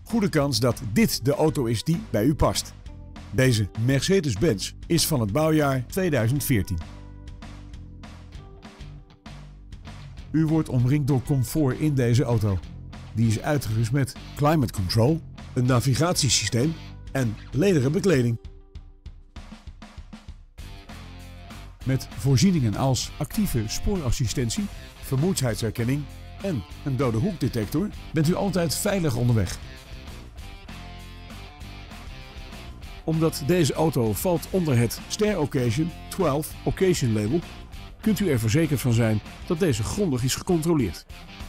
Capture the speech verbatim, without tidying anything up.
Goede kans dat dit de auto is die bij u past. Deze Mercedes-Benz is van het bouwjaar tweeduizend veertien. U wordt omringd door comfort in deze auto. Die is uitgerust met climate control, een navigatiesysteem en lederen bekleding. Met voorzieningen als actieve spoorassistentie, vermoeidheidsherkenning en een dode hoekdetector bent u altijd veilig onderweg. Omdat deze auto valt onder het Ster Occasion twaalf Occasion label, kunt u er verzekerd van zijn dat deze grondig is gecontroleerd.